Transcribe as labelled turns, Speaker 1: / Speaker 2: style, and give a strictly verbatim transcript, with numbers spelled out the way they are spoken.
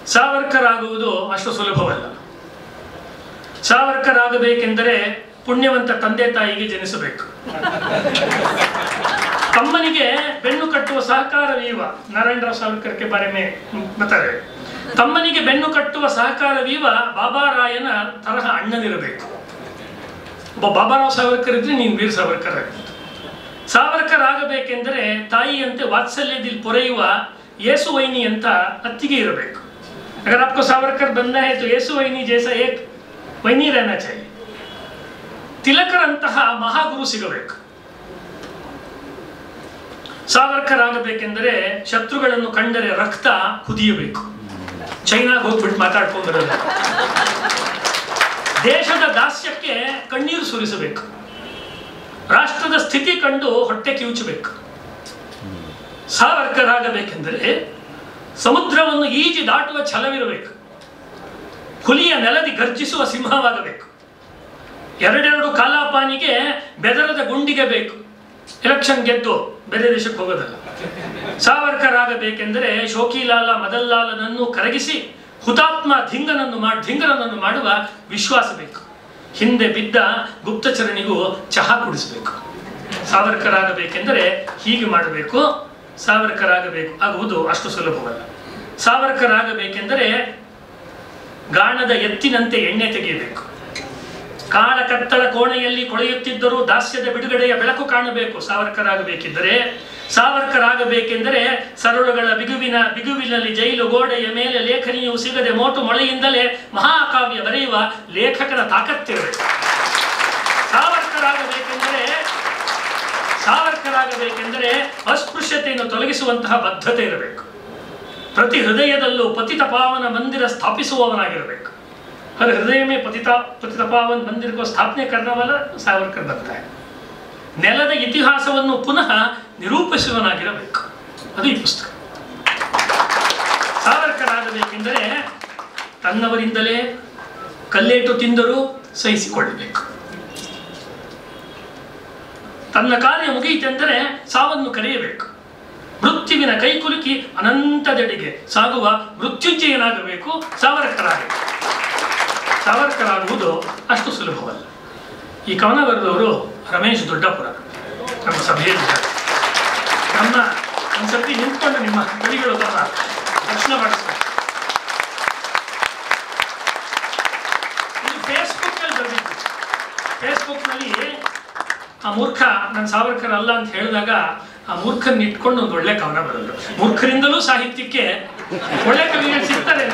Speaker 1: ಸಾವರ್ಕರ್ ಆಗುವುದು ಅಷ್ಟು ಸುಲಭವಲ್ಲ. ಸಾವರ್ಕರ್ ಆಗಬೇಕೆಂದರೆ ಪುಣ್ಯವಂತ ತಂದೆ ತಾಯಿಗೆ ಜನಿಸಬೇಕು. ತಮ್ಮನಿಗೆ ಬೆನ್ನು ಕಟ್ಟುವ ಸಹಕಾರವೀವ ನಾರಾಯಣರಾವ್ ಸಾವರ್ಕರ್ಗೆ ಬಾರೆ ಮೇ ಬತಾರೆ. ತಮ್ಮನಿಗೆ ಬೆನ್ನು ಕಟ್ಟುವ ಸಹಕಾರವೀವ ಬಾಬಾರಾಯನ ತರಹ ಅಣ್ಣನಿರಬೇಕು. ಒಬ್ಬ ಬಾಬಾರಾವ್ ಸಾವರ್ಕರ್ ಇದ್ರೆ ನೀನು ವೀರ್ ಸಾವರ್ಕರ್ ಆಗುತ್ತೆ. ಸಾವರ್ಕರ್ ಆಗಬೇಕೆಂದರೆ ತಾಯಿಯಂತೆ ವಾತ್ಸಲ್ಯದಲ್ಲಿ ಪೊರೆಯುವ ಯೇಸುವೈನಿ ಅಂತ ಅತ್ತಿಗೆ ಇರಬೇಕು. अगर आपको सावरकर बनना है तो येसुवैनी जैसा एक वैनी रहना चाहिए. ತಿಲಕರಂತಹ ಮಹಾಗುರು ಸಿಗಬೇಕು. ಸಾವರ್ಕರ್ ಆಗಬೇಕೆಂದರೆ ಶತ್ರುಗಳನ್ನು ಕಂಡರೆ ರಕ್ತ ಕುದಿಯಬೇಕು. ಚೈನಾಗೆ ಹೋಗ್ಬಿಟ್ಟು ಮಾತಾಡ್ಕೊಂಡ್ಬರಲ್ಲ. ದೇಶದ ದಾಸ್ಯಕ್ಕೆ ಕಣ್ಣೀರು ಸುರಿಸಬೇಕು. ರಾಷ್ಟ್ರದ ಸ್ಥಿತಿ ಕಂಡು ಹೊಟ್ಟೆ ಕಿವುಚಬೇಕು. ಸಾವರ್ಕರ್ ಆಗಬೇಕೆಂದರೆ ಸಮುದ್ರವನ್ನು ಈಜಿ ದಾಟುವ ಛಲವಿರಬೇಕು. ಹುಲಿಯ ನೆಲದಿ ಗರ್ಜಿಸುವ ಸಿಂಹವಾಗಬೇಕು. ಎರಡೆರಡು ಕಾಲಾಪಾನಿಗೆ ಬೆದರದ ಗುಂಡಿಗೆ ಬೇಕು. ಎಲೆಕ್ಷನ್ ಗೆದ್ದು ಬೇರೆ ದೇಶಕ್ಕೆ ಹೋಗೋದಲ್ಲ. ಸಾವರ್ಕರ್ ಆಗಬೇಕೆಂದರೆ ಶೋಕಿಲಾಲ ಮದಲ್ಲಾಲನನ್ನು ಕರಗಿಸಿ ಹುತಾತ್ಮ ಧಿಂಗನನ್ನು ಮಾಡಿ ಧಿಂಗರನನ್ನು ಮಾಡುವ ವಿಶ್ವಾಸ ಬೇಕು. ಹಿಂದೆ ಬಿದ್ದ ಗುಪ್ತಚರಣಿಗೂ ಚಹಾ ಕುಡಿಸಬೇಕು. ಸಾವರ್ಕರ್ ಆಗಬೇಕೆಂದರೆ ಹೀಗೆ ಮಾಡಬೇಕು. ಸಾವರ್ಕರ್ ಆಗಬೇಕು ಆಗುವುದು ಅಷ್ಟು ಸುಲಭವಲ್ಲ. ಸಾವರ್ಕರ್ ಆಗಬೇಕೆಂದರೆ ಗಾಣದ ಎತ್ತಿನಂತೆ ಎಣ್ಣೆ ತೆಗೆಯಬೇಕು. ಕಾಳ ಕತ್ತಲ ಕೋಣೆಯಲ್ಲಿ ಕೊಳೆಯುತ್ತಿದ್ದರೂ ದಾಸ್ಯದ ಬಿಡುಗಡೆಯ ಬೆಳಕು ಕಾಣಬೇಕು. ಸಾವರ್ಕರ್ ಆಗಬೇಕಿದ್ದರೆ ಸಾವರ್ಕರ್ ಆಗಬೇಕೆಂದರೆ ಸರಳುಗಳ ಬಿಗುವಿನ ಬಿಗುವಿನಲ್ಲಿ ಜೈಲು ಗೋಡೆಯ ಮೇಲೆ ಲೇಖನಿಯು ಸಿಗದೆ ಮೋಟು ಮೊಳೆಯಿಂದಲೇ ಮಹಾಕಾವ್ಯ ಬರೆಯುವ ಲೇಖಕನ ತಾಕತ್ತಿರಬೇಕು. ಸಾವರ್ಕರ್ ಆಗಬೇಕೆಂದರೆ ಸಾವರ್ಕರ್ ಆಗಬೇಕೆಂದರೆ ಅಸ್ಪೃಶ್ಯತೆಯನ್ನು ತೊಲಗಿಸುವಂತಹ ಬದ್ಧತೆ ಇರಬೇಕು. ಪ್ರತಿ ಹೃದಯದಲ್ಲೂ ಪತಿತ ಪಾವನ ಮಂದಿರ ಸ್ಥಾಪಿಸುವವನಾಗಿರಬೇಕು. हर हृदय में पतिता पतित पावन मंदिर को स्थापने करने वाला सावरकर बनता है. ನೆಲದ ಇತಿಹಾಸವನ್ನು ಪುನಃ ನಿರೂಪಿಸುವನಾಗಿರಬೇಕು. ಅದು ಈ ಪುಸ್ತಕ. ಸಾವರ್ಕರ್ ಆಗಬೇಕೆಂದರೆ ತನ್ನವರಿಂದಲೇ ಕಲ್ಲೇಟು ತಿಂದರೂ ಸಹಿಸಿಕೊಳ್ಳಬೇಕು. ತನ್ನ ಕಾರ್ಯ ಮುಗಿಯಿತೆಂದರೆ ಸಾವನ್ನು ಕರೆಯಬೇಕು. ಮೃತ್ಯುವಿನ ಕೈಕುಲುಕಿ ಅನಂತದೆಡೆಗೆ ಸಾಗುವ ಮೃತ್ಯುಂಜಯನಾಗಬೇಕು. ಸಾವರ್ಕರ್ ಆಗಬೇಕು. ಸಾವರ್ಕರ್ ಆಗುವುದು ಅಷ್ಟು ಸುಲಭವಲ್ಲ. ಈ ಕವನ ಬರೆದವರು ರಮೇಶ್ ದೊಡ್ಡಪುರ ನಮ್ಮ ಸಭೆಯಲ್ಲಿ ನಮ್ಮ ಒಂದ್ಸತಿ ನಿಂತ್ಕೊಂಡು ನಿಮ್ಮ ಕವಿಗಳು ತಮ್ಮ ದರ್ಶನ ಮಾಡಿಸ್ತಾರೆ. ಇದು ಫೇಸ್ಬುಕ್ ನಲ್ಲಿ ಬರೆದಿದ್ದು. ಫೇಸ್ಬುಕ್ ನಲ್ಲಿ ಆ ಮೂರ್ಖ ನನ್ನ ಸಾವರ್ಕರ್ ಅಲ್ಲ ಅಂತ ಹೇಳಿದಾಗ ಆ ಮೂರ್ಖನ್ ಇಟ್ಕೊಂಡು ಒಂದು ಒಳ್ಳೆ ಕವನ ಬರೆದ್ರು. ಮೂರ್ಖರಿಂದಲೂ ಸಾಹಿತ್ಯಕ್ಕೆ ಒಳ್ಳೆ ಕವಿಗಳು ಸಿಗ್ತಾರೆ